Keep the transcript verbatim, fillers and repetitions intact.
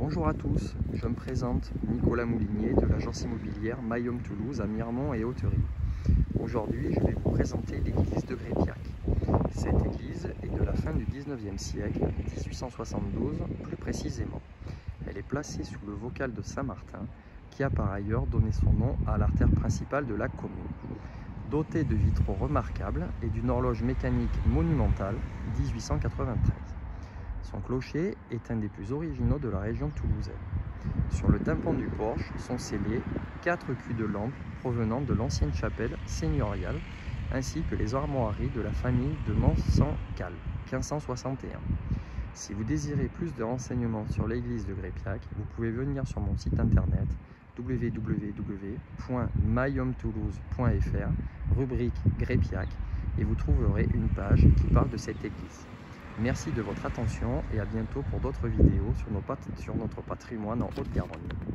Bonjour à tous, je me présente Nicolas Moulinier de l'agence immobilière Mayum Toulouse à Miremont et Hauterive. Aujourd'hui, je vais vous présenter l'église de Greypiac. Cette église est de la fin du dix-neuvième siècle, mille huit cent soixante-douze plus précisément. Elle est placée sous le vocal de Saint-Martin, qui a par ailleurs donné son nom à l'artère principale de la commune. Dotée de vitraux remarquables et d'une horloge mécanique monumentale mille huit cent quatre-vingt-treize. Son clocher est un des plus originaux de la région toulousaine. Sur le tympan du porche sont scellés quatre culs de lampe provenant de l'ancienne chapelle seigneuriale ainsi que les armoiries de la famille de Mansan-Cal, quinze cent soixante et un. Si vous désirez plus de renseignements sur l'église de Greypiac, vous pouvez venir sur mon site internet w w w point mayumtoulouse point f r, rubrique Greypiac, et vous trouverez une page qui parle de cette église. Merci de votre attention et à bientôt pour d'autres vidéos sur, nos pat- sur notre patrimoine en Haute-Garonne.